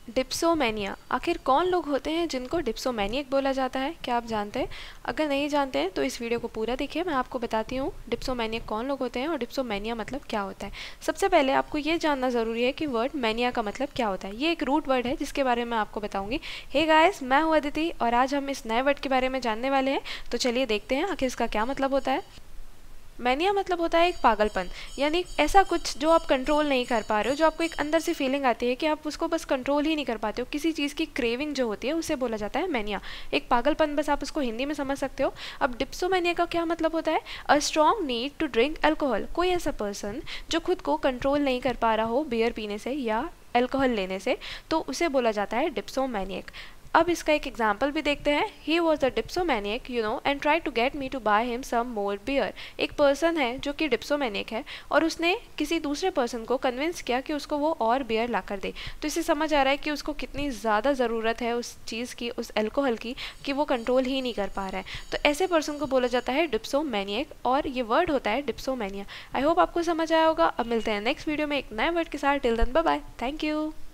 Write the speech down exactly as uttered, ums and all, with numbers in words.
Dipsomania, आखिर कौन लोग होते हैं जिनको डिप्सोमेनियक बोला जाता है? क्या आप जानते हैं? अगर नहीं जानते हैं तो इस वीडियो को पूरा देखिए, मैं आपको बताती हूँ डिप्सोमेनियक कौन लोग होते हैं और डिप्सोमेनिया मतलब क्या होता है। सबसे पहले आपको ये जानना ज़रूरी है कि वर्ड मैनिया का मतलब क्या होता है। ये एक रूट वर्ड है जिसके बारे में आपको बताऊँगी। हे गाइस, मैं हूँ अदिति और आज हम इस नए वर्ड के बारे में जानने वाले हैं। तो चलिए देखते हैं आखिर इसका क्या मतलब होता है। मैनिया मतलब होता है एक पागलपन, यानी ऐसा कुछ जो आप कंट्रोल नहीं कर पा रहे हो, जो आपको एक अंदर से फीलिंग आती है कि आप उसको बस कंट्रोल ही नहीं कर पाते हो। किसी चीज़ की क्रेविंग जो होती है उसे बोला जाता है मैनिया। एक पागलपन, बस आप उसको हिंदी में समझ सकते हो। अब डिप्सोमेनिया का क्या मतलब होता है? A strong need to drink alcohol. कोई ऐसा पर्सन जो खुद को कंट्रोल नहीं कर पा रहा हो बियर पीने से या अल्कोहल लेने से, तो उसे बोला जाता है डिप्सोमेनियक। अब इसका एक एग्जाम्पल भी देखते हैं। He was the dipsomaniac you know and try to get me to buy him some more beer. एक पर्सन है जो कि डिप्सोमेनियक है और उसने किसी दूसरे पर्सन को कन्विंस किया कि उसको वो और बियर ला कर दे। तो इससे समझ आ रहा है कि उसको कितनी ज़्यादा ज़रूरत है उस चीज़ की, उस अल्कोहल की, कि वो कंट्रोल ही नहीं कर पा रहा है। तो ऐसे पर्सन को बोला जाता है डिप्सोमेनियक और ये वर्ड होता है डिप्सोमेनिया। आई होप आपको समझ आया होगा। अब मिलते हैं नेक्स्ट वीडियो में एक नए वर्ड के साथ। Till then bye bye, thank you.